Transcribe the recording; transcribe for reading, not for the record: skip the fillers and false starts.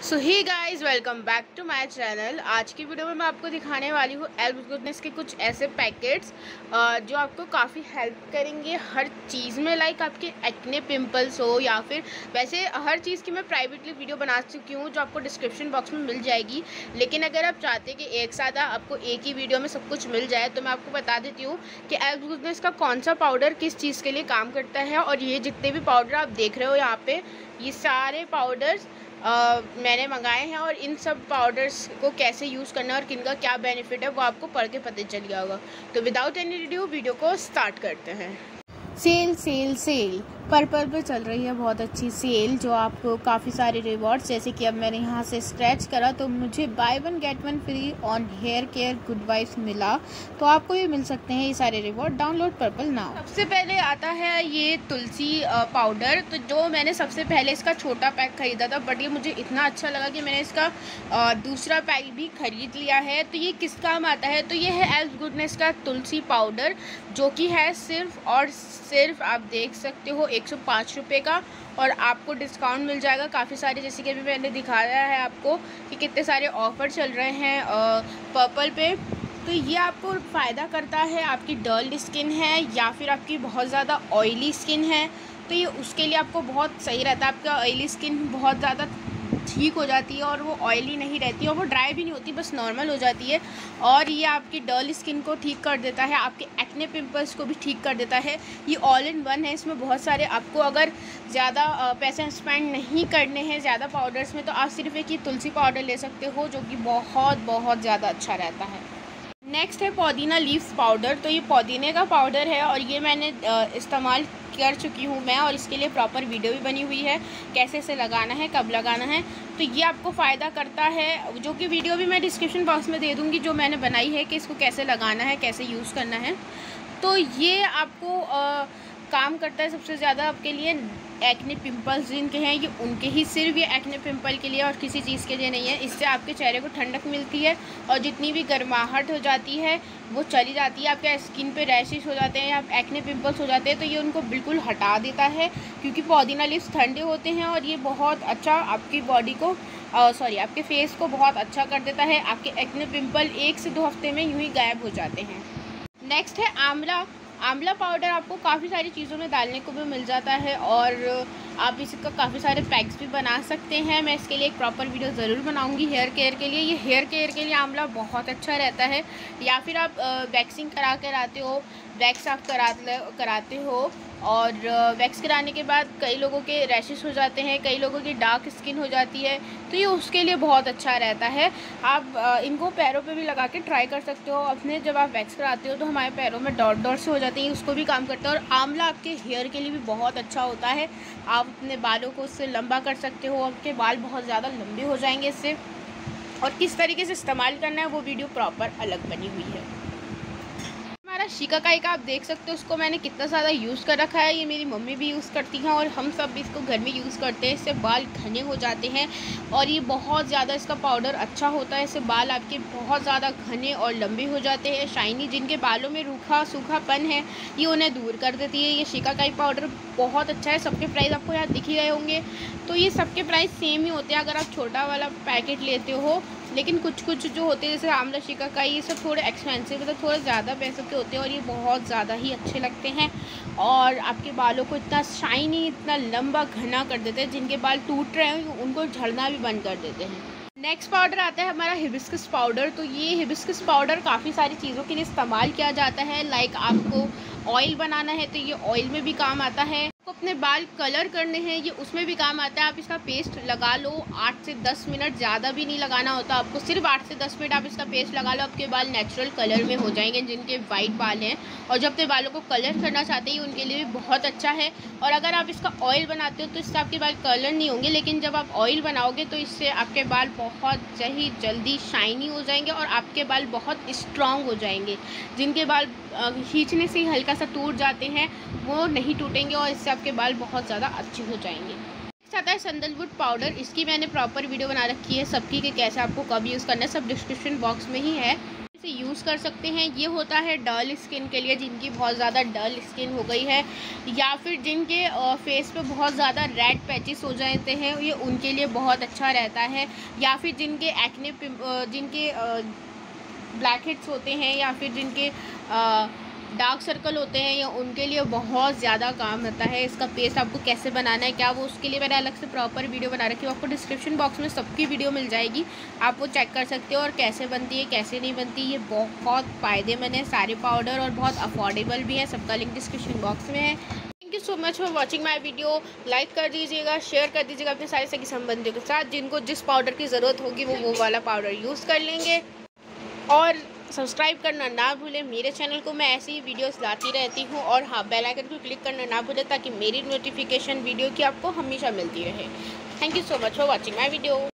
So hi guys welcome back to my channel. आज की video में मैं आपको दिखाने वाली हूँ एल्फ गुडनेस के कुछ ऐसे पैकेट्स जो आपको काफ़ी हेल्प करेंगे हर चीज़ में। लाइक आपके एक्ने पिंपल्स हो या फिर वैसे हर चीज़ की मैं प्राइवेटली वीडियो बना चुकी हूँ जो आपको डिस्क्रिप्शन बॉक्स में मिल जाएगी। लेकिन अगर आप चाहते हैं कि एक साथ आपको एक ही वीडियो में सब कुछ मिल जाए तो मैं आपको बता देती हूँ कि एल्फ गुडनेस का कौन सा पाउडर किस चीज़ के लिए काम करता है। और ये जितने भी पाउडर आप देख रहे हो यहाँ पे, ये सारे पाउडर्स मैंने मंगाए हैं और इन सब पाउडर्स को कैसे यूज़ करना है और किनका क्या बेनिफिट है वो आपको पढ़ के पता चल गया होगा। तो विदाउट एनी रिड्यू वीडियो को स्टार्ट करते हैं। सेल सेल सेल पर्पल पे चल रही है बहुत अच्छी सेल जो आपको काफ़ी सारे रिवॉर्ड्स, जैसे कि अब मैंने यहाँ से स्क्रैच करा तो मुझे buy one get one free on hair care good vibes मिला। तो आपको भी मिल सकते हैं ये सारे रिवॉर्ड। Download purple now. सबसे पहले आता है ये तुलसी पाउडर। तो जो मैंने सबसे पहले इसका छोटा पैक खरीदा था, बट ये मुझे इतना अच्छा लगा कि मैंने इसका दूसरा पैक भी खरीद लिया है। तो ये किस काम आता है? तो ये है एल्फ गुडनेस का तुलसी पाउडर, जो कि है सिर्फ और सिर्फ आप देख सकते हो 105 रुपये का। और आपको डिस्काउंट मिल जाएगा काफ़ी सारे, जैसे कि अभी मैंने दिखाया है आपको कि कितने सारे ऑफ़र चल रहे हैं पर्पल पे। तो ये आपको फ़ायदा करता है। आपकी डल स्किन है या फिर आपकी बहुत ज़्यादा ऑयली स्किन है तो ये उसके लिए आपको बहुत सही रहता है। आपका ऑयली स्किन बहुत ज़्यादा ठीक हो जाती है और वो ऑयली नहीं रहती और वो ड्राई भी नहीं होती, बस नॉर्मल हो जाती है। और ये आपकी डल स्किन को ठीक कर देता है, आपके एक्ने पिंपल्स को भी ठीक कर देता है। ये ऑल इन वन है। इसमें बहुत सारे, आपको अगर ज़्यादा पैसे स्पेंड नहीं करने हैं ज़्यादा पाउडर्स में तो आप सिर्फ एक ही तुलसी पाउडर ले सकते हो, जो कि बहुत ज़्यादा अच्छा रहता है। नेक्स्ट है पुदीना लीव्स पाउडर। तो ये पुदीने का पाउडर है और ये मैंने इस्तेमाल कर चुकी हूँ मैं, और इसके लिए प्रॉपर वीडियो भी बनी हुई है कैसे इसे लगाना है, कब लगाना है। तो ये आपको फ़ायदा करता है, जो कि वीडियो भी मैं डिस्क्रिप्शन बॉक्स में दे दूँगी जो मैंने बनाई है कि इसको कैसे लगाना है, कैसे यूज़ करना है। तो ये आपको काम करता है सबसे ज़्यादा आपके लिए एक्ने पिंपल्स जिनके हैं, ये उनके ही सिर्फ ये एक्ने पिंपल के लिए और किसी चीज़ के लिए नहीं है। इससे आपके चेहरे को ठंडक मिलती है और जितनी भी गर्माहट हो जाती है वो चली जाती है। आपके स्किन पे रैशेस हो जाते हैं या एक्ने पिंपल्स हो जाते हैं तो ये उनको बिल्कुल हटा देता है, क्योंकि पुदीना लीव्स ठंडे होते हैं और ये बहुत अच्छा आपकी बॉडी को आपके फेस को बहुत अच्छा कर देता है। आपके एक्ने पिंपल 1 से 2 हफ्ते में यूँ ही गायब हो जाते हैं। नेक्स्ट है आंवला पाउडर। आपको काफ़ी सारी चीज़ों में डालने को भी मिल जाता है और आप इसका काफ़ी सारे पैक्स भी बना सकते हैं। मैं इसके लिए एक प्रॉपर वीडियो ज़रूर बनाऊंगी हेयर केयर के लिए। ये हेयर केयर के लिए आंवला बहुत अच्छा रहता है। या फिर आप वैक्सिंग करा कर आते हो, वैक्स आप कराते हो और वैक्स कराने के बाद कई लोगों के रैशेस हो जाते हैं, कई लोगों की डार्क स्किन हो जाती है, तो ये उसके लिए बहुत अच्छा रहता है। आप इनको पैरों पे भी लगा के ट्राई कर सकते हो अपने। जब आप वैक्स कराते हो तो हमारे पैरों में डॉट डॉट से हो जाते हैं, उसको भी काम करता है। और आंवला आपके हेयर के लिए भी बहुत अच्छा होता है। आप अपने बालों को उससे लंबा कर सकते हो, आपके बाल बहुत ज़्यादा लंबे हो जाएंगे इससे। और किस तरीके से इस्तेमाल करना है वो वीडियो प्रॉपर अलग बनी हुई है। शिकाकाई का आप देख सकते हो, उसको मैंने कितना ज़्यादा यूज़ कर रखा है। ये मेरी मम्मी भी यूज़ करती हैं और हम सब भी इसको घर में यूज़ करते हैं। इससे बाल घने हो जाते हैं और ये बहुत ज़्यादा इसका पाउडर अच्छा होता है। इससे बाल आपके बहुत ज़्यादा घने और लंबे हो जाते हैं, शाइनी। जिनके बालों में रूखा सूखापन है ये उन्हें दूर कर देती है। ये शिकाकाई पाउडर बहुत अच्छा है। सबके प्राइस आपको यहाँ दिख ही गए होंगे। तो ये सबके प्राइस सेम ही होते हैं अगर आप छोटा वाला पैकेट लेते हो, लेकिन कुछ जो होते हैं जैसे आंवला शिकाकाई ये सब थोड़े एक्सपेंसिव, मतलब थोड़े ज़्यादा पैसों के होते हैं और ये बहुत ज़्यादा ही अच्छे लगते हैं और आपके बालों को इतना शाइनी, इतना लंबा घना कर देते हैं। जिनके बाल टूट रहे हैं उनको झड़ना भी बंद कर देते हैं। नेक्स्ट पाउडर आता है हमारा हिबिस्कस पाउडर। तो ये हिबिस्कस पाउडर काफ़ी सारी चीज़ों के लिए इस्तेमाल किया जाता है। लाइक आपको ऑयल बनाना है तो ये ऑयल में भी काम आता है। आपको अपने बाल कलर करने हैं ये उसमें भी काम आता है। आप इसका पेस्ट लगा लो 8 से 10 मिनट, ज़्यादा भी नहीं लगाना होता आपको, सिर्फ 8 से 10 मिनट आप इसका पेस्ट लगा लो, आपके बाल नेचुरल कलर में हो जाएंगे। जिनके वाइट बाल हैं और जो अपने बालों को कलर करना चाहते हैं उनके लिए भी बहुत अच्छा है। और अगर आप इसका ऑयल बनाते हो तो इससे आपके बाल कलर नहीं होंगे, लेकिन जब आप ऑयल बनाओगे तो इससे आपके बाल बहुत ही जल्दी शाइनी हो जाएंगे और आपके बाल बहुत स्ट्रॉन्ग हो जाएंगे। जिनके बाल खींचने से ही हल्का सा टूट जाते हैं वो नहीं टूटेंगे और इससे आपके बाल बहुत ज़्यादा अच्छे हो जाएंगे। नेक्स्ट आता है सैंडलवुड पाउडर। इसकी मैंने प्रॉपर वीडियो बना रखी है सबकी कि कैसे आपको कब यूज़ करना है, सब डिस्क्रिप्शन बॉक्स में ही है। से यूज़ कर सकते हैं। ये होता है डल स्किन के लिए, जिनकी बहुत ज़्यादा डल स्किन हो गई है या फिर जिनके फेस पे बहुत ज़्यादा रेड पैचेस हो जाते हैं, ये उनके लिए बहुत अच्छा रहता है। या फिर जिनके एक्ने जिनके ब्लैक हेड्स होते हैं या फिर जिनके डार्क सर्कल होते हैं, या उनके लिए बहुत ज़्यादा काम आता है। इसका पेस्ट आपको कैसे बनाना है क्या, वो उसके लिए मैंने अलग से प्रॉपर वीडियो बना रखी है। आपको डिस्क्रिप्शन बॉक्स में सबकी वीडियो मिल जाएगी, आप वो चेक कर सकते हो। और कैसे बनती है कैसे नहीं बनती, ये बहुत फ़ायदेमंद है सारे पाउडर, और बहुत अफोर्डेबल भी है। सबका लिंक डिस्क्रिप्शन बॉक्स में है। Thank you so much for watching my video. Like कर दीजिएगा, शेयर कर दीजिएगा अपने सारे सगी संबंधियों के साथ। जिनको जिस पाउडर की ज़रूरत होगी वो वाला पाउडर यूज़ कर लेंगे। और सब्सक्राइब करना ना भूलें मेरे चैनल को, मैं ऐसी ही वीडियोस लाती रहती हूँ। और हाँ, बेल आइकन को क्लिक करना ना भूलें ताकि मेरी नोटिफिकेशन वीडियो की आपको हमेशा मिलती रहे। Thank you so much for watching my video.